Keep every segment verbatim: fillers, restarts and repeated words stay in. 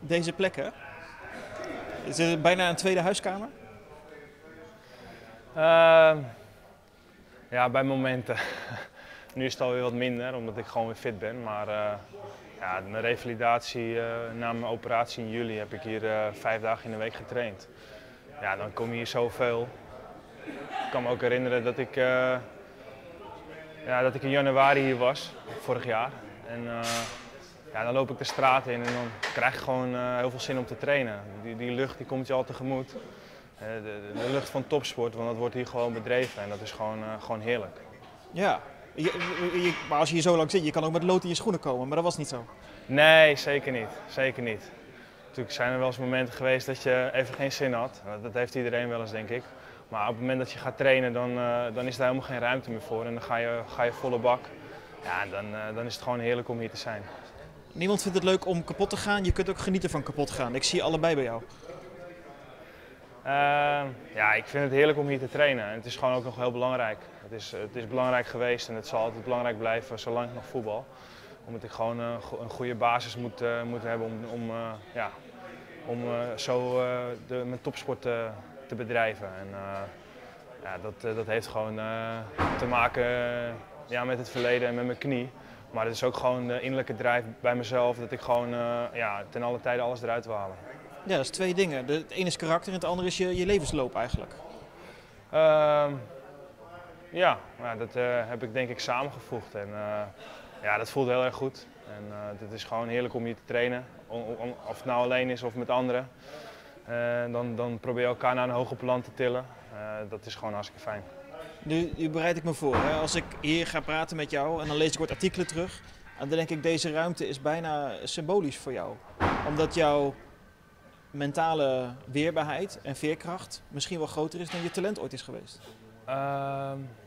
deze plek, hè? Is het bijna een tweede huiskamer? Uh, ja, bij momenten. Nu is het alweer wat minder, omdat ik gewoon weer fit ben. Maar uh, ja, mijn revalidatie uh, na mijn operatie in juli heb ik hier uh, vijf dagen in de week getraind. Ja, dan kom je hier zoveel. Ik kan me ook herinneren dat ik, uh, ja, dat ik in januari hier was, vorig jaar. En, uh, ja, dan loop ik de straat in en dan krijg ik gewoon uh, heel veel zin om te trainen. Die, die lucht die komt je al tegemoet. Uh, de, de, de lucht van topsport, want dat wordt hier gewoon bedreven en dat is gewoon, uh, gewoon heerlijk. Ja, je, je, maar als je hier zo lang zit, je kan ook met lood in je schoenen komen, maar dat was niet zo. Nee, zeker niet. Zeker niet. Natuurlijk zijn er wel eens momenten geweest dat je even geen zin had. Dat heeft iedereen wel eens, denk ik. Maar op het moment dat je gaat trainen, dan, uh, dan is daar helemaal geen ruimte meer voor. En dan ga je, ga je volle bak. Ja, dan, uh, dan is het gewoon heerlijk om hier te zijn. Niemand vindt het leuk om kapot te gaan. Je kunt ook genieten van kapot gaan. Ik zie allebei bij jou. Uh, ja, ik vind het heerlijk om hier te trainen. En het is gewoon ook nog heel belangrijk. Het is, het is belangrijk geweest en het zal altijd belangrijk blijven zolang ik nog voetbal. Omdat ik gewoon uh, een goede basis moet, uh, moet hebben om, om, uh, ja, om uh, zo uh, de, mijn topsport uh, te bedrijven. En, uh, ja, dat, uh, dat heeft gewoon uh, te maken uh, ja, met het verleden en met mijn knie. Maar het is ook gewoon de innerlijke drijf bij mezelf dat ik gewoon uh, ja, ten alle tijde alles eruit wil halen. Ja, dat is twee dingen. Het ene is karakter en het andere is je, je levensloop eigenlijk. Uh, ja, ja, dat uh, heb ik denk ik samengevoegd. En, uh, ja, dat voelt heel erg goed. En uh, het is gewoon heerlijk om hier te trainen. Om, om, of het nou alleen is of met anderen. Uh, dan, dan probeer je elkaar naar een hoger plan te tillen. Uh, dat is gewoon hartstikke fijn. Nu, nu bereid ik me voor. Hè? Als ik hier ga praten met jou en dan lees ik wat artikelen terug. En dan denk ik, deze ruimte is bijna symbolisch voor jou. Omdat jouw mentale weerbaarheid en veerkracht misschien wel groter is dan je talent ooit is geweest. Uh,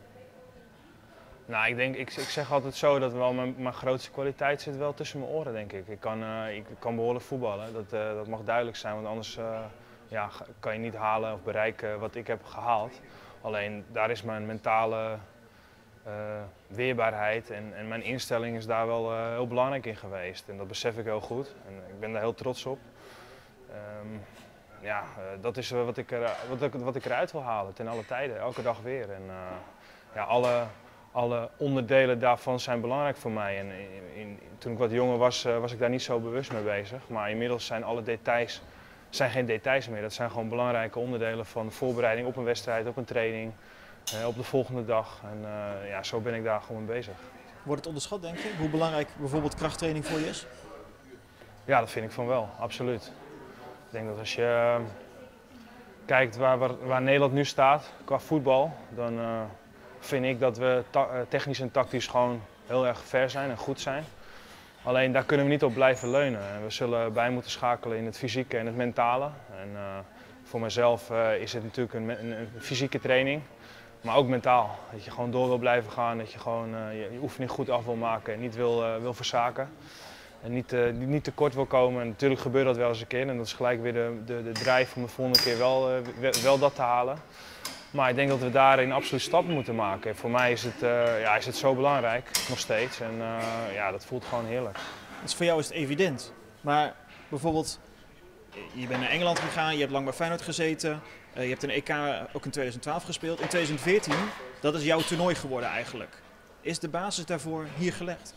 nou, ik, denk, ik, ik zeg altijd zo dat wel mijn, mijn grootste kwaliteit zit wel tussen mijn oren, denk ik. Ik kan, uh, ik kan behoorlijk voetballen, dat, uh, dat mag duidelijk zijn, want anders uh, ja, kan je niet halen of bereiken wat ik heb gehaald. Alleen daar is mijn mentale uh, weerbaarheid en, en mijn instelling is daar wel uh, heel belangrijk in geweest. En dat besef ik heel goed en ik ben daar heel trots op. Um, ja, uh, dat is wat ik, er, wat, ik, wat ik eruit wil halen, ten alle tijden, elke dag weer. En, uh, ja, alle, alle onderdelen daarvan zijn belangrijk voor mij. En in, in, toen ik wat jonger was, uh, was ik daar niet zo bewust mee bezig. Maar inmiddels zijn alle details zijn geen details meer. Dat zijn gewoon belangrijke onderdelen van de voorbereiding op een wedstrijd, op een training, uh, op de volgende dag. En uh, ja, zo ben ik daar gewoon mee bezig. Wordt het onderschat, denk je? Hoe belangrijk bijvoorbeeld krachttraining voor je is? Ja, dat vind ik van wel, absoluut. Ik denk dat als je uh, kijkt waar, waar, waar Nederland nu staat qua voetbal, dan uh, vind ik dat we technisch en tactisch gewoon heel erg ver zijn en goed zijn. Alleen daar kunnen we niet op blijven leunen. We zullen bij moeten schakelen in het fysieke en het mentale. En, uh, voor mezelf uh, is het natuurlijk een, een, een fysieke training, maar ook mentaal. Dat je gewoon door wil blijven gaan, dat je gewoon uh, je, je oefening goed af wil maken en niet wil, uh, wil verzaken. En niet, uh, niet te kort wil komen. En natuurlijk gebeurt dat wel eens een keer en dat is gelijk weer de, de, de drijf om de volgende keer wel, uh, wel dat te halen. Maar ik denk dat we daarin absoluut stappen moeten maken. En voor mij is het, uh, ja, is het zo belangrijk, nog steeds. En uh, ja, dat voelt gewoon heerlijk. Dus voor jou is het evident. Maar bijvoorbeeld, je bent naar Engeland gegaan, je hebt lang bij Feyenoord gezeten. Uh, je hebt een E K ook in tweeduizend twaalf gespeeld. In tweeduizend veertien, dat is jouw toernooi geworden eigenlijk. Is de basis daarvoor hier gelegd?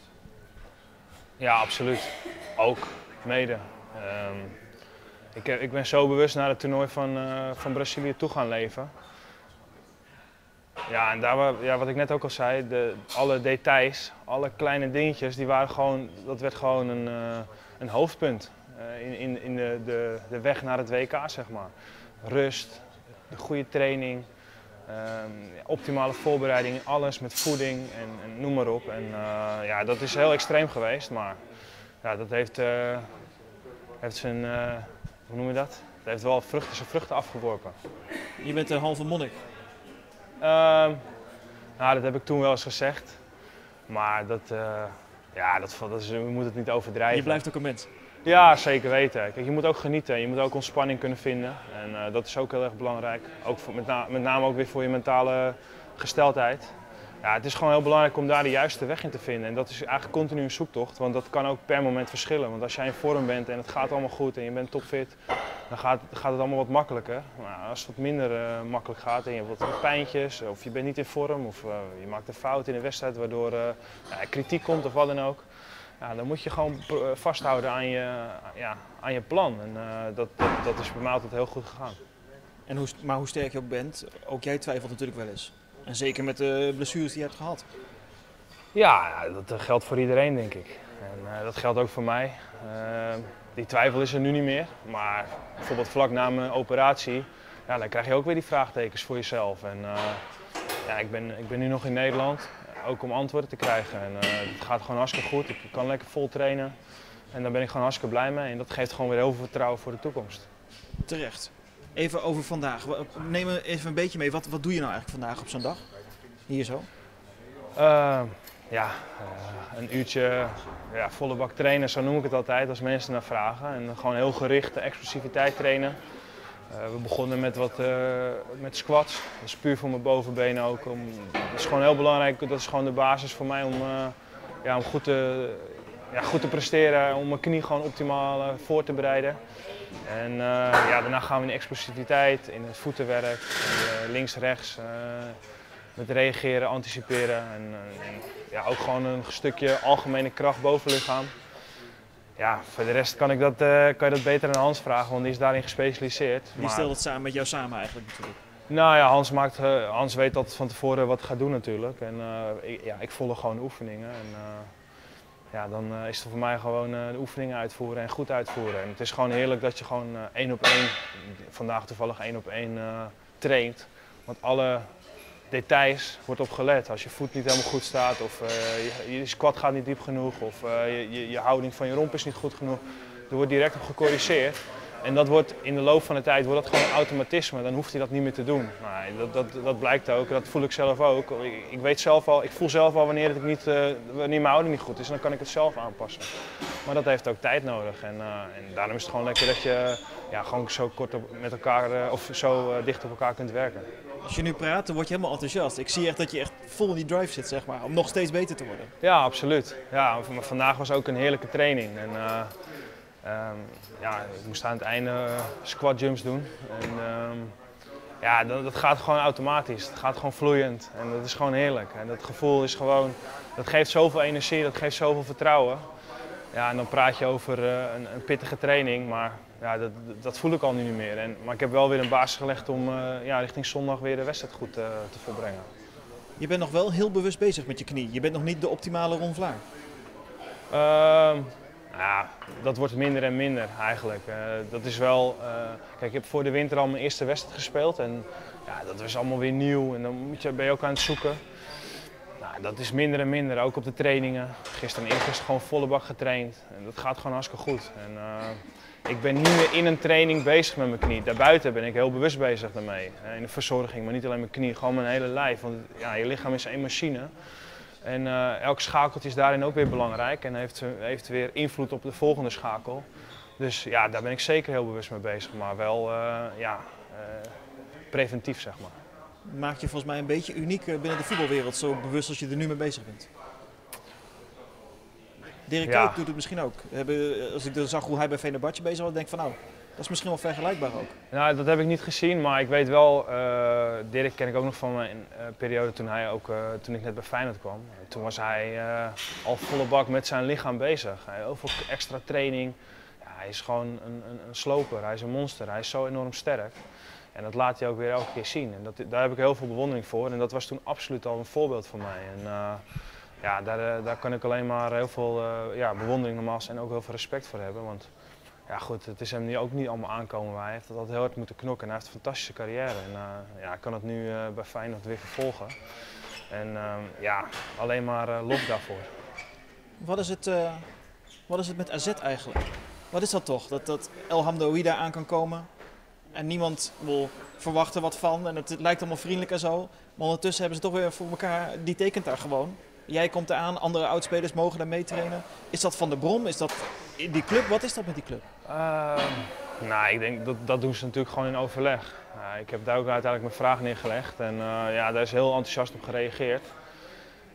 Ja, absoluut. Ook, mede. Um, ik, ik ben zo bewust naar het toernooi van, uh, van Brazilië toe gaan leven. Ja, en daar, ja, wat ik net ook al zei, de, alle details, alle kleine dingetjes, die waren gewoon, dat werd gewoon een, uh, een hoofdpunt uh, in, in, in de, de, de weg naar het W K, zeg maar. Rust, de goede training, um, optimale voorbereiding, alles met voeding en, en noem maar op. En uh, ja, dat is heel extreem geweest, maar ja, dat heeft, uh, heeft zijn, uh, hoe noem je dat? Het heeft wel vruchten, zijn vruchten afgeworpen. Je bent een halve monnik. Uh, nou, dat heb ik toen wel eens gezegd, maar dat, uh, ja, dat, dat is, we moeten het niet overdrijven. Je blijft ook een mens. Ja, zeker weten. Kijk, je moet ook genieten, je moet ook ontspanning kunnen vinden en uh, dat is ook heel erg belangrijk. Ook voor, met, na, met name ook weer voor je mentale gesteldheid. Ja, het is gewoon heel belangrijk om daar de juiste weg in te vinden. En dat is eigenlijk continu een zoektocht, want dat kan ook per moment verschillen. Want als jij in vorm bent en het gaat allemaal goed en je bent topfit, dan gaat, gaat het allemaal wat makkelijker. Maar als het wat minder uh, makkelijk gaat en je hebt wat pijntjes, of je bent niet in vorm, of uh, je maakt een fout in de wedstrijd waardoor uh, ja, kritiek komt of wat dan ook. Ja, dan moet je gewoon vasthouden aan je, ja, aan je plan. En uh, dat, dat, dat is bij mij altijd heel goed gegaan. En hoe, maar hoe sterk je ook bent, ook jij twijfelt natuurlijk wel eens. En zeker met de blessures die je hebt gehad. Ja, dat geldt voor iedereen, denk ik. En uh, dat geldt ook voor mij. Uh, die twijfel is er nu niet meer. Maar bijvoorbeeld vlak na mijn operatie, ja, dan krijg je ook weer die vraagtekens voor jezelf. En, uh, ja, ik, ben, ik ben nu nog in Nederland, ook om antwoorden te krijgen. En, uh, het gaat gewoon hartstikke goed. Ik kan lekker vol trainen. En daar ben ik gewoon hartstikke blij mee. En dat geeft gewoon weer heel veel vertrouwen voor de toekomst. Terecht. Even over vandaag. Neem me even een beetje mee. Wat, wat doe je nou eigenlijk vandaag op zo'n dag? Hier zo? Uh, ja, uh, een uurtje ja, volle bak trainen, zo noem ik het altijd als mensen naar vragen. En gewoon heel gericht explosiviteit trainen. Uh, we begonnen met wat uh, met squats. Dat is puur voor mijn bovenbenen ook. Om, dat is gewoon heel belangrijk. Dat is gewoon de basis voor mij om, uh, ja, om goed, te, ja, goed te presteren. Om mijn knie gewoon optimaal uh, voor te bereiden. En uh, ja, daarna gaan we in de explosiviteit, in het voetenwerk, uh, links-rechts. Uh, met reageren, anticiperen en, uh, en ja, ook gewoon een stukje algemene kracht bovenlichaam. Ja, voor de rest kan, ik dat, uh, kan je dat beter aan Hans vragen, want die is daarin gespecialiseerd. Die maar... stelt het samen met jou samen eigenlijk natuurlijk. Nou ja, Hans, maakt, uh, Hans weet altijd van tevoren wat hij gaat doen natuurlijk. En uh, ik, ja, ik volg gewoon de oefeningen. En, uh, ja, dan uh, is het voor mij gewoon uh, de oefeningen uitvoeren en goed uitvoeren. En het is gewoon heerlijk dat je gewoon uh, één op één, vandaag toevallig één op één uh, traint. Want alle details wordt op gelet. Als je voet niet helemaal goed staat of uh, je, je squat gaat niet diep genoeg of uh, je, je, je houding van je romp is niet goed genoeg, er wordt direct op gecorrigeerd. En dat wordt in de loop van de tijd wordt dat gewoon een automatisme, dan hoeft hij dat niet meer te doen. Nou, dat, dat, dat blijkt ook, dat voel ik zelf ook. Ik, ik weet zelf al, ik voel zelf al wanneer, ik niet, uh, wanneer mijn houding niet goed is en dan kan ik het zelf aanpassen. Maar dat heeft ook tijd nodig en, uh, en daarom is het gewoon lekker dat je ja, gewoon zo kort op, met elkaar uh, of zo uh, dicht op elkaar kunt werken. Als je nu praat, dan word je helemaal enthousiast. Ik zie echt dat je echt vol in die drive zit, zeg maar, om nog steeds beter te worden. Ja, absoluut. Ja, maar vandaag was ook een heerlijke training. En, uh, um, ja, ik moest aan het einde uh, squat jumps doen. En, um, ja, dat, dat gaat gewoon automatisch. Het gaat gewoon vloeiend. En dat is gewoon heerlijk. En dat gevoel is gewoon, dat geeft zoveel energie, dat geeft zoveel vertrouwen. Ja, en dan praat je over uh, een, een pittige training, maar ja, dat, dat voel ik al nu niet meer. En, maar ik heb wel weer een basis gelegd om uh, ja, richting zondag weer de wedstrijd goed uh, te volbrengen. Je bent nog wel heel bewust bezig met je knie. Je bent nog niet de optimale Ron Vlaar. Uh, ja, dat wordt minder en minder eigenlijk. Uh, dat is wel, uh, kijk, ik heb voor de winter al mijn eerste wedstrijd gespeeld en ja, dat was allemaal weer nieuw en dan moet je, ben je ook aan het zoeken. Nou, dat is minder en minder, ook op de trainingen. Gisteren en eergisteren gewoon volle bak getraind en dat gaat gewoon hartstikke goed. En, uh, ik ben niet meer in een training bezig met mijn knie. Daarbuiten ben ik heel bewust bezig daarmee. In de verzorging, maar niet alleen mijn knie, gewoon mijn hele lijf. Want ja, je lichaam is één machine. En uh, elk schakeltje is daarin ook weer belangrijk en heeft, heeft weer invloed op de volgende schakel. Dus ja, daar ben ik zeker heel bewust mee bezig, maar wel uh, ja, uh, preventief zeg maar. Maakt je volgens mij een beetje uniek binnen de voetbalwereld, zo bewust als je er nu mee bezig bent. Dirk Ja. Kuyt doet het misschien ook. Als ik zag hoe hij bij Fenerbahce bezig was, denk ik van nou, dat is misschien wel vergelijkbaar ook. Nou, dat heb ik niet gezien, maar ik weet wel, uh, Dirk ken ik ook nog van mijn uh, periode toen, hij ook, uh, toen ik net bij Feyenoord kwam. En toen was hij uh, al volle bak met zijn lichaam bezig. Hij had heel veel extra training. Ja, hij is gewoon een, een, een sloper, hij is een monster, hij is zo enorm sterk. En dat laat hij ook weer elke keer zien. En dat, daar heb ik heel veel bewondering voor en dat was toen absoluut al een voorbeeld voor mij. En, uh, ja, daar, daar kan ik alleen maar heel veel uh, ja, bewondering nogmaals en ook heel veel respect voor hebben. Want ja, goed, het is hem nu ook niet allemaal aankomen, maar hij heeft het altijd heel hard moeten knokken en hij heeft een fantastische carrière. En uh, ja, ik kan het nu uh, bij Feyenoord weer vervolgen. En uh, ja, alleen maar uh, lof daarvoor. Wat is het, uh, wat is het met A Z eigenlijk? Wat is dat toch? Dat, dat El Hamdaoui daar aan kan komen en niemand wil verwachten wat van en het, het lijkt allemaal vriendelijk en zo. Maar ondertussen hebben ze toch weer voor elkaar, die tekent daar gewoon. Jij komt eraan, andere oudspelers mogen daar meetrainen. Is dat Van der Brom? Is dat die club? Wat is dat met die club? Uh, nou, ik denk dat dat doen ze natuurlijk gewoon in overleg. Uh, ik heb daar ook uiteindelijk mijn vraag neergelegd en uh, ja, daar is heel enthousiast op gereageerd.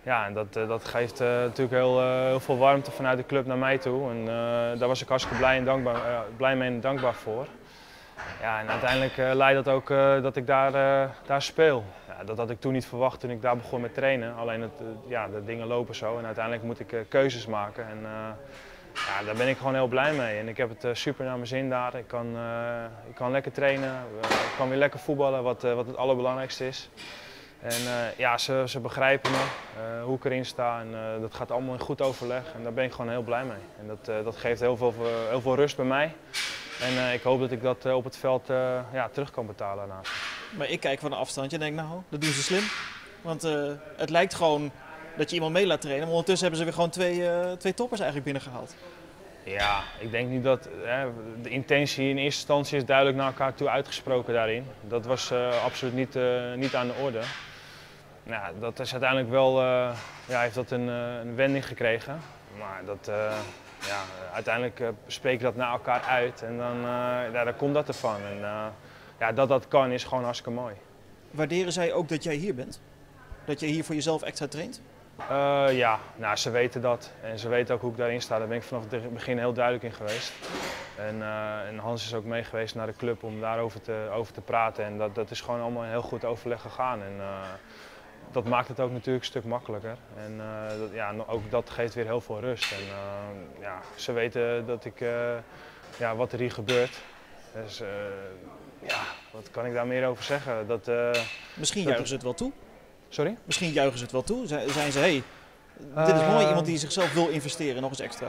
Ja, en dat, uh, dat geeft uh, natuurlijk heel, uh, heel veel warmte vanuit de club naar mij toe. En uh, daar was ik hartstikke blij, en dankbaar, uh, blij mee en dankbaar voor. Ja, en uiteindelijk uh, leidt dat ook uh, dat ik daar, uh, daar speel. Ja, dat had ik toen niet verwacht toen ik daar begon met trainen. Alleen het, uh, ja, de dingen lopen zo en uiteindelijk moet ik uh, keuzes maken. En, uh, ja, daar ben ik gewoon heel blij mee. En ik heb het uh, super naar mijn zin daar. Ik kan, uh, ik kan lekker trainen, uh, ik kan weer lekker voetballen, wat, uh, wat het allerbelangrijkste is. En uh, ja, ze, ze begrijpen me, uh, hoe ik erin sta en uh, dat gaat allemaal in goed overleg en daar ben ik gewoon heel blij mee. En dat, uh, dat geeft heel veel, heel veel rust bij mij en uh, ik hoop dat ik dat uh, op het veld uh, ja, terug kan betalen daarnaast. Maar ik kijk van een afstandje en denk, nou, dat doen ze slim. Want uh, het lijkt gewoon dat je iemand mee laat trainen, maar ondertussen hebben ze weer gewoon twee, uh, twee toppers eigenlijk binnengehaald. Ja, ik denk niet dat hè, de intentie in eerste instantie is duidelijk naar elkaar toe uitgesproken daarin. Dat was uh, absoluut niet, uh, niet aan de orde. Nou, dat is uiteindelijk wel, uh, ja, heeft dat een, uh, een wending gekregen. Maar dat, uh, ja, uiteindelijk uh, spreek je dat naar elkaar uit en dan, uh, ja, dan komt dat ervan. En, uh, ja, dat dat kan is gewoon hartstikke mooi. Waarderen zij ook dat jij hier bent? Dat jij hier voor jezelf extra traint? Uh, ja, nou, ze weten dat en ze weten ook hoe ik daarin sta. Daar ben ik vanaf het begin heel duidelijk in geweest. En, uh, en Hans is ook mee geweest naar de club om daarover te, over te praten. En dat, dat is gewoon allemaal een heel goed overleg gegaan. En, uh, dat maakt het ook natuurlijk een stuk makkelijker. En uh, dat, ja, ook dat geeft weer heel veel rust. En, uh, ja, ze weten dat ik, uh, ja, wat er hier gebeurt. Dus uh, ja, wat kan ik daar meer over zeggen? Dat, uh, Misschien dat juichen ze het wel toe. Sorry? Misschien juichen ze het wel toe. Zijn ze, hé, hey, dit is mooi, iemand die zichzelf wil investeren, nog eens extra.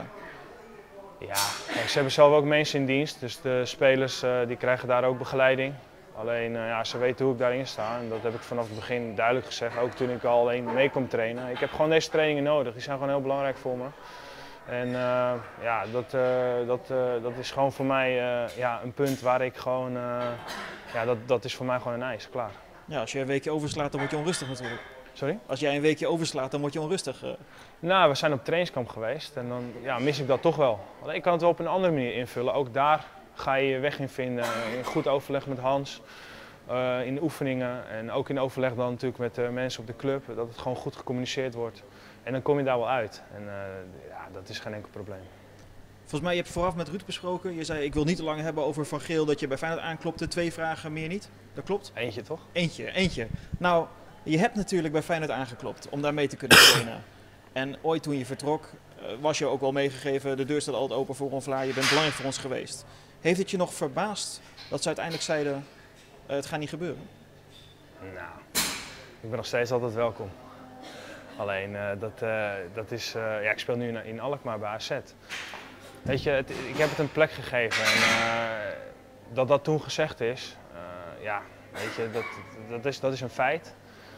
Ja, ze hebben zelf ook mensen in dienst, dus de spelers uh, die krijgen daar ook begeleiding. Alleen, uh, ja, ze weten hoe ik daarin sta en dat heb ik vanaf het begin duidelijk gezegd, ook toen ik al alleen mee kon trainen. Ik heb gewoon deze trainingen nodig, die zijn gewoon heel belangrijk voor me. En uh, ja, dat, uh, dat, uh, dat is gewoon voor mij uh, ja, een punt waar ik gewoon, uh, ja, dat, dat is voor mij gewoon een eis, klaar. Ja, als je een weekje overslaat, dan word je onrustig natuurlijk. Sorry? Als jij een weekje overslaat, dan word je onrustig. Nou, we zijn op trainingskamp geweest en dan ja, mis ik dat toch wel. Alleen ik kan het wel op een andere manier invullen. Ook daar ga je je weg in vinden. In goed overleg met Hans, uh, in de oefeningen en ook in overleg dan natuurlijk met uh, mensen op de club. Dat het gewoon goed gecommuniceerd wordt. En dan kom je daar wel uit. En uh, ja, dat is geen enkel probleem. Volgens mij, je hebt vooraf met Ruud besproken. Je zei, ik wil niet te lang hebben over Van Geel dat je bij Feyenoord aanklopte. Twee vragen, meer niet. Dat klopt? Eentje toch? Eentje, eentje. Nou, je hebt natuurlijk bij Feyenoord aangeklopt om daar mee te kunnen trainen. En ooit toen je vertrok, was je ook wel meegegeven, de deur staat altijd open voor Ron Vlaar, je bent belangrijk voor ons geweest. Heeft het je nog verbaasd dat ze uiteindelijk zeiden, uh, het gaat niet gebeuren? Nou, ik ben nog steeds altijd welkom. Alleen, uh, dat, uh, dat is, uh, ja, ik speel nu in, in Alkmaar bij A Z. Weet je, het, ik heb het een plek gegeven en uh, dat dat toen gezegd is, uh, ja, weet je, dat, dat, is, dat is een feit.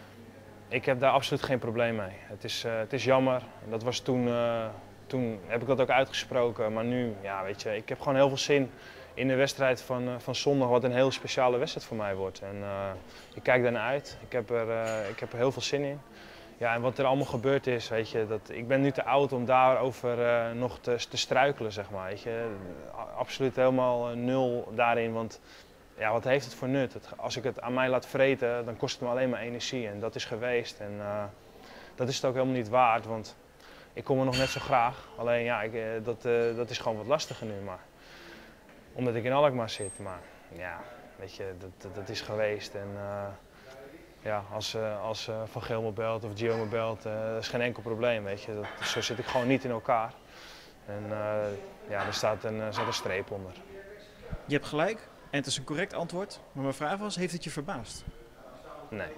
Ik heb daar absoluut geen probleem mee. Het is, uh, het is jammer. Dat was toen, uh, toen heb ik dat ook uitgesproken. Maar nu, ja, weet je, ik heb gewoon heel veel zin in de wedstrijd van, uh, van zondag, wat een heel speciale wedstrijd voor mij wordt. En uh, ik kijk daar naar uit. Ik heb, er, uh, ik heb er heel veel zin in. Ja, en wat er allemaal gebeurd is, weet je, dat, ik ben nu te oud om daarover uh, nog te, te struikelen, zeg maar. Weet je. Absoluut helemaal uh, nul daarin, want ja, wat heeft het voor nut? Het, als ik het aan mij laat vreten, dan kost het me alleen maar energie en dat is geweest. En uh, dat is het ook helemaal niet waard, want ik kom er nog net zo graag. Alleen ja, ik, uh, dat, uh, dat is gewoon wat lastiger nu, maar omdat ik in Alkmaar zit. Maar ja, weet je, dat, dat is geweest. En, uh, ja, als, uh, als uh, Van Geel me belt of Gio me belt, uh, dat is geen enkel probleem, weet je. Dat, zo zit ik gewoon niet in elkaar. En uh, ja, er staat een, er staat een streep onder. Je hebt gelijk en het is een correct antwoord, maar mijn vraag was, heeft het je verbaasd? Nee.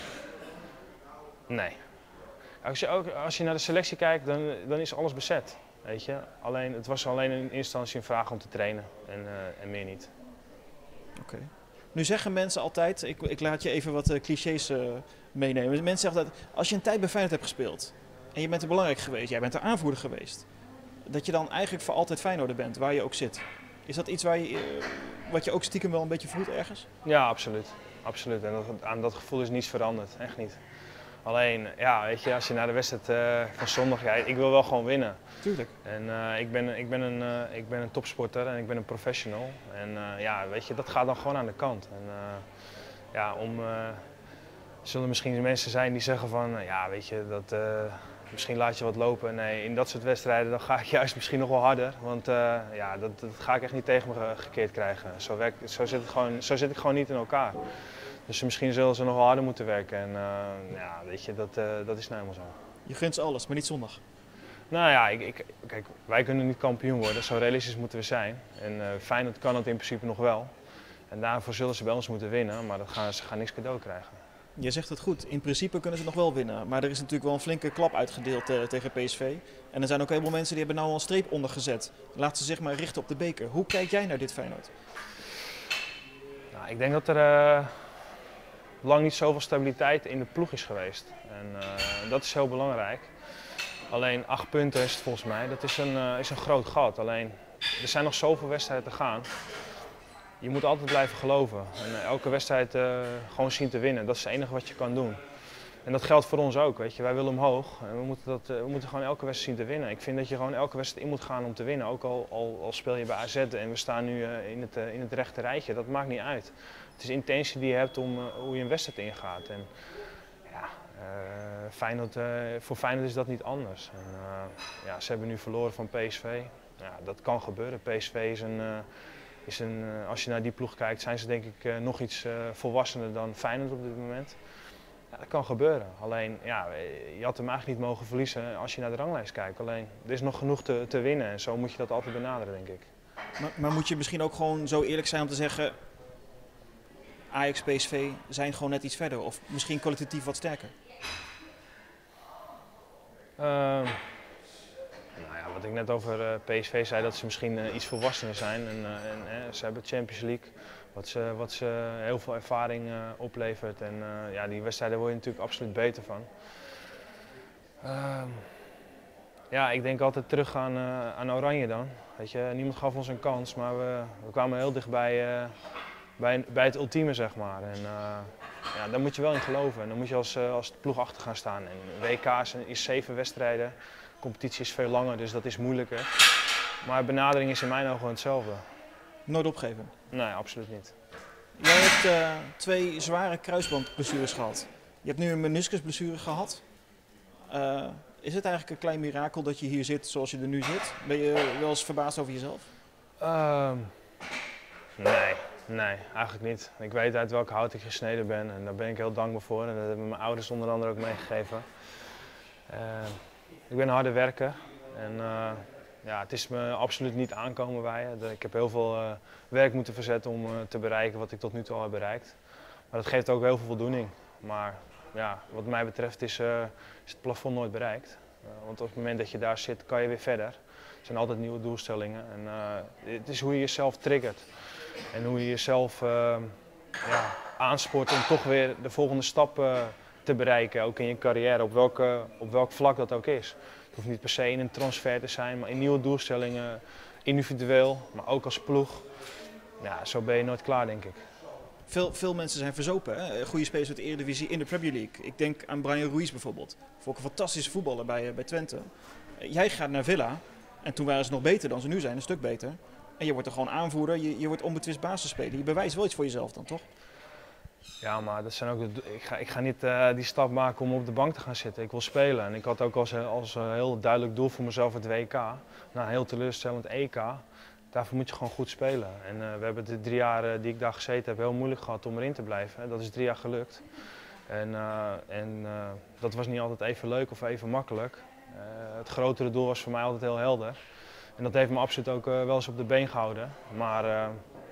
Nee. Als je, ook, als je naar de selectie kijkt, dan, dan is alles bezet, weet je. Alleen, het was alleen in eerste instantie een vraag om te trainen en, uh, en meer niet. Oké. Okay. Nu zeggen mensen altijd, ik, ik laat je even wat uh, clichés uh, meenemen. Mensen zeggen dat als je een tijd bij Feyenoord hebt gespeeld en je bent er belangrijk geweest, jij bent er aanvoerder geweest, dat je dan eigenlijk voor altijd Feyenoorder bent, waar je ook zit. Is dat iets waar je, uh, wat je ook stiekem wel een beetje voelt ergens? Ja, absoluut. absoluut. En dat, aan dat gevoel is niets veranderd, echt niet. Alleen, ja, weet je, als je naar de wedstrijd uh, van zondag kijkt, ik wil wel gewoon winnen. Tuurlijk. En uh, ik, ben, ik, ben een, uh, ik ben een topsporter en ik ben een professional. En uh, ja, weet je, dat gaat dan gewoon aan de kant. En uh, ja, om, uh, zullen misschien mensen zijn die zeggen van, uh, ja weet je, dat, uh, misschien laat je wat lopen. Nee, in dat soort wedstrijden dan ga ik juist misschien nog wel harder. Want uh, ja, dat, dat ga ik echt niet tegen me gekeerd krijgen. Zo, werk, zo, zit het gewoon, zo zit ik gewoon niet in elkaar. Dus misschien zullen ze nog wel harder moeten werken. En uh, ja, weet je, dat, uh, dat is nou helemaal zo. Je gunt ze alles, maar niet zondag. Nou ja, ik, ik, kijk, wij kunnen niet kampioen worden. Zo realistisch moeten we zijn. En uh, Feyenoord kan het in principe nog wel. En daarvoor zullen ze bij ons moeten winnen, maar dat gaan, ze gaan niks cadeau krijgen. Je zegt het goed, in principe kunnen ze nog wel winnen. Maar er is natuurlijk wel een flinke klap uitgedeeld uh, tegen P S V. En er zijn ook een heleboel mensen die hebben nou al een streep onder gezet. Laat ze zich maar richten op de beker. Hoe kijk jij naar dit Feyenoord? Nou, ik denk dat er uh, lang niet zoveel stabiliteit in de ploeg is geweest. En uh, dat is heel belangrijk. Alleen acht punten is het volgens mij, dat is een, uh, is een groot gat. Alleen, er zijn nog zoveel wedstrijden te gaan. Je moet altijd blijven geloven en uh, elke wedstrijd uh, gewoon zien te winnen. Dat is het enige wat je kan doen. En dat geldt voor ons ook, weet je. Wij willen omhoog en we moeten, dat, uh, we moeten gewoon elke wedstrijd zien te winnen. Ik vind dat je gewoon elke wedstrijd in moet gaan om te winnen. Ook al, al, al speel je bij A Z en we staan nu uh, in, het, uh, in het rechte rijtje, dat maakt niet uit. Het is de intentie die je hebt om uh, hoe je een wedstrijd ingaat. En, ja, uh, Feyenoord, uh, voor Feyenoord is dat niet anders. En, uh, ja, ze hebben nu verloren van P S V. Ja, dat kan gebeuren. P S V is een... Uh, Is een, als je naar die ploeg kijkt, zijn ze denk ik uh, nog iets uh, volwassener dan Feyenoord op dit moment. Ja, dat kan gebeuren. Alleen, ja, je had hem eigenlijk niet mogen verliezen als je naar de ranglijst kijkt. Alleen, er is nog genoeg te, te winnen en zo moet je dat altijd benaderen, denk ik. Maar, maar moet je misschien ook gewoon zo eerlijk zijn om te zeggen, Ajax, P S V zijn gewoon net iets verder of misschien kwalitatief wat sterker? Uh, Nou ja, wat ik net over uh, P S V zei, dat ze misschien uh, iets volwassener zijn. En, uh, en uh, ze hebben Champions League, wat ze, wat ze heel veel ervaring uh, oplevert. En uh, ja, die wedstrijden word je natuurlijk absoluut beter van. Uh, ja, ik denk altijd terug aan, uh, aan Oranje dan. Weet je, niemand gaf ons een kans, maar we, we kwamen heel dichtbij uh, bij, bij het ultieme, zeg maar. En, uh, ja, daar moet je wel in geloven. En dan moet je als, uh, als ploeg achter gaan staan. En W K is, is zeven wedstrijden. De competitie is veel langer, dus dat is moeilijker. Maar benadering is in mijn ogen hetzelfde. Nooit opgeven? Nee, absoluut niet. Jij hebt uh, twee zware kruisbandblessures gehad. Je hebt nu een meniscusblessure gehad. Uh, is het eigenlijk een klein mirakel dat je hier zit zoals je er nu zit? Ben je wel eens verbaasd over jezelf? Uh, nee, nee, eigenlijk niet. Ik weet uit welk hout ik gesneden ben en daar ben ik heel dankbaar voor. En dat hebben mijn ouders onder andere ook meegegeven. Uh, Ik ben een harde werker en uh, ja, het is me absoluut niet aankomen waaien. Ik heb heel veel uh, werk moeten verzetten om uh, te bereiken wat ik tot nu toe al heb bereikt. Maar dat geeft ook heel veel voldoening. Maar ja, wat mij betreft is, uh, is het plafond nooit bereikt. Uh, want op het moment dat je daar zit, kan je weer verder. Er zijn altijd nieuwe doelstellingen. En, uh, het is hoe je jezelf triggert en hoe je jezelf uh, ja, aanspoort om toch weer de volgende stap uh, te bereiken, ook in je carrière, op, welke, op welk vlak dat ook is. Het hoeft niet per se in een transfer te zijn, maar in nieuwe doelstellingen, individueel, maar ook als ploeg. Ja, zo ben je nooit klaar, denk ik. Veel, veel mensen zijn verzopen, hè? Goede spelers uit de Eredivisie in de Premier League. Ik denk aan Brian Ruiz bijvoorbeeld. Vond ik een fantastische voetballer bij, bij Twente. Jij gaat naar Villa en toen waren ze nog beter dan ze nu zijn, een stuk beter. En je wordt er gewoon aanvoerder, je, je wordt onbetwist basisspeler. Je bewijst wel iets voor jezelf dan, toch? Ja, maar dat zijn ook de, ik, ga, ik ga niet uh, die stap maken om op de bank te gaan zitten. Ik wil spelen en ik had ook als, als uh, heel duidelijk doel voor mezelf het W K. Na een heel teleurstellend E K. Daarvoor moet je gewoon goed spelen. En uh, we hebben de drie jaar uh, die ik daar gezeten heb heel moeilijk gehad om erin te blijven. Dat is drie jaar gelukt. En, uh, en uh, dat was niet altijd even leuk of even makkelijk. Uh, het grotere doel was voor mij altijd heel helder. En dat heeft me absoluut ook uh, wel eens op de been gehouden. Maar uh,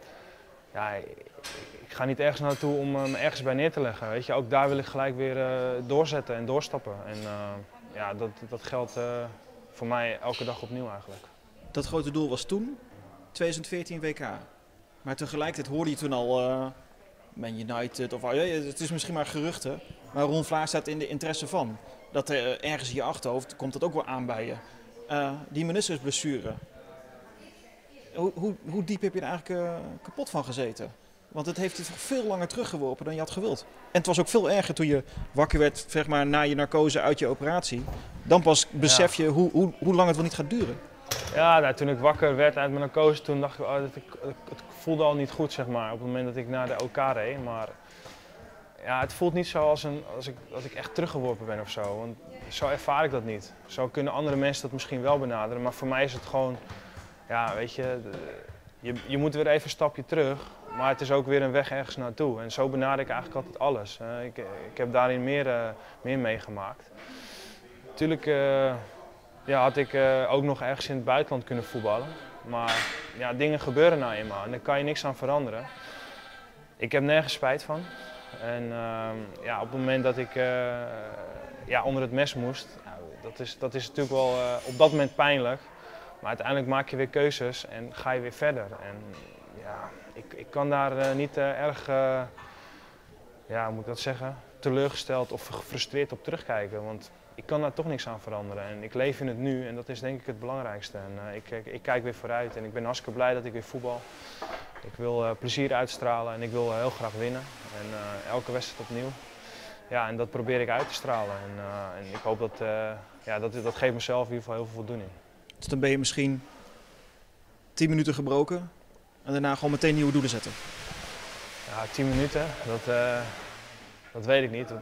ja, ik ga niet ergens naartoe om me ergens bij neer te leggen. Weet je? Ook daar wil ik gelijk weer uh, doorzetten en doorstappen. En uh, ja, dat, dat geldt uh, voor mij elke dag opnieuw eigenlijk. Dat grote doel was toen, twintig veertien W K. Maar tegelijkertijd hoorde je toen al uh, Man United, of uh, het is misschien maar geruchten. Maar Ron Vlaar staat in de interesse van. Dat er uh, ergens in je achterhoofd komt dat ook wel aan bij je. Uh, die meniscusblessure. Hoe, hoe, hoe diep heb je er eigenlijk uh, kapot van gezeten? Want het heeft je toch veel langer teruggeworpen dan je had gewild. En het was ook veel erger toen je wakker werd, zeg maar, na je narcose uit je operatie. Dan pas besef je ja. hoe, hoe, hoe lang het wel niet gaat duren. Ja, nou, toen ik wakker werd uit mijn narcose, toen dacht ik, oh, dat ik, het voelde al niet goed, zeg maar, op het moment dat ik naar de O K reed. Maar ja, het voelt niet zo als, een, als, ik, als ik echt teruggeworpen ben of zo. Want zo ervaar ik dat niet. Zo kunnen andere mensen dat misschien wel benaderen. Maar voor mij is het gewoon, ja, weet je, de, je, je moet weer even een stapje terug. Maar het is ook weer een weg ergens naartoe. En zo benader ik eigenlijk altijd alles. Uh, ik, ik heb daarin meer, uh, meer meegemaakt. Natuurlijk uh, ja, had ik uh, ook nog ergens in het buitenland kunnen voetballen. Maar ja, dingen gebeuren nou eenmaal en daar kan je niks aan veranderen. Ik heb nergens spijt van. En uh, ja, op het moment dat ik uh, ja, onder het mes moest, nou, dat, is, dat is natuurlijk wel uh, op dat moment pijnlijk. Maar uiteindelijk maak je weer keuzes en ga je weer verder. En ja, ik, ik kan daar uh, niet uh, erg, uh, ja, hoe moet ik dat zeggen, teleurgesteld of gefrustreerd op terugkijken. Want ik kan daar toch niks aan veranderen. En ik leef in het nu en dat is denk ik het belangrijkste. En, uh, ik, ik, ik kijk weer vooruit en ik ben hartstikke blij dat ik weer voetbal. Ik wil uh, plezier uitstralen en ik wil uh, heel graag winnen. En uh, elke wedstrijd opnieuw. Ja, en dat probeer ik uit te stralen. En, uh, en ik hoop dat, uh, ja, dat, dat geeft mezelf in ieder geval heel veel voldoening. Dus dan ben je misschien tien minuten gebroken en daarna gewoon meteen nieuwe doelen zetten? Ja, tien minuten, dat, uh, dat weet ik niet.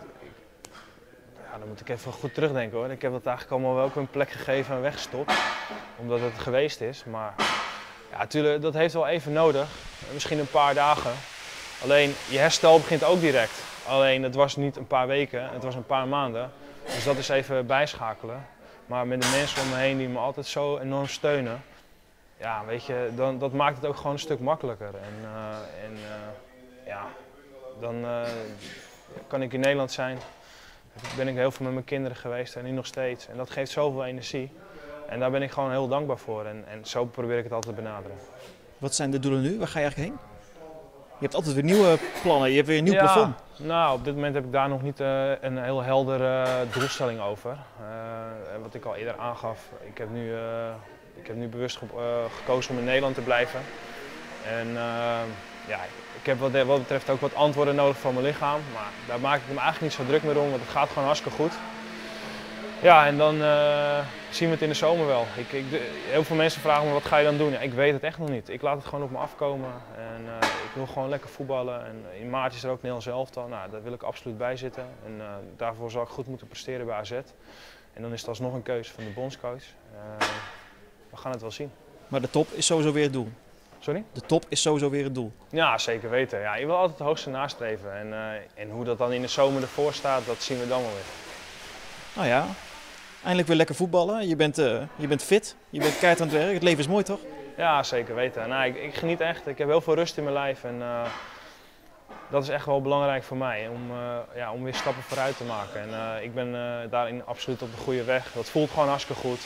Ja, dan moet ik even goed terugdenken hoor. Ik heb dat eigenlijk allemaal wel op een plek gegeven en weggestopt. Omdat het geweest is. Maar ja, natuurlijk, dat heeft wel even nodig. Misschien een paar dagen. Alleen je herstel begint ook direct. Alleen het was niet een paar weken, het was een paar maanden. Dus dat is even bijschakelen. Maar met de mensen om me heen die me altijd zo enorm steunen. Ja, weet je, dan, dat maakt het ook gewoon een stuk makkelijker. En, uh, en uh, ja, dan uh, kan ik in Nederland zijn. Ben ik heel veel met mijn kinderen geweest en nu nog steeds. En dat geeft zoveel energie. En daar ben ik gewoon heel dankbaar voor. En, en zo probeer ik het altijd te benaderen. Wat zijn de doelen nu? Waar ga je eigenlijk heen? Je hebt altijd weer nieuwe plannen, je hebt weer een nieuw ja, plafond. Nou, op dit moment heb ik daar nog niet uh, een heel heldere uh, doelstelling over. Uh, wat ik al eerder aangaf, ik heb nu, uh, ik heb nu bewust ge uh, gekozen om in Nederland te blijven. En uh, ja, ik heb wat, wat betreft ook wat antwoorden nodig van mijn lichaam. Maar daar maak ik me eigenlijk niet zo druk meer om, want het gaat gewoon hartstikke goed. Ja, en dan uh, zien we het in de zomer wel. Ik, ik, de, heel veel mensen vragen me, wat ga je dan doen? Ja, ik weet het echt nog niet. Ik laat het gewoon op me afkomen. En uh, ik wil gewoon lekker voetballen. En in maart is er ook Nederlands elftal. Nou, daar wil ik absoluut bij zitten. En uh, daarvoor zal ik goed moeten presteren bij A Z. En dan is het alsnog een keuze van de bondscoach. Uh, we gaan het wel zien. Maar de top is sowieso weer het doel? Sorry? De top is sowieso weer het doel? Ja, zeker weten. Ja, je wil altijd het hoogste nastreven. En, uh, en hoe dat dan in de zomer ervoor staat, dat zien we dan wel weer. Nou ja, eindelijk weer lekker voetballen. Je bent, uh, je bent fit, je bent keihard aan het werk. Het leven is mooi, toch? Ja, zeker weten. Nou, ik, ik geniet echt. Ik heb heel veel rust in mijn lijf. En, uh, dat is echt wel belangrijk voor mij, om, uh, ja, om weer stappen vooruit te maken. En, uh, ik ben uh, daarin absoluut op de goede weg. Dat voelt gewoon hartstikke goed.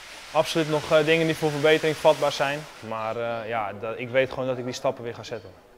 Absoluut nog uh, dingen die voor verbetering vatbaar zijn. Maar uh, ja, dat, ik weet gewoon dat ik die stappen weer ga zetten.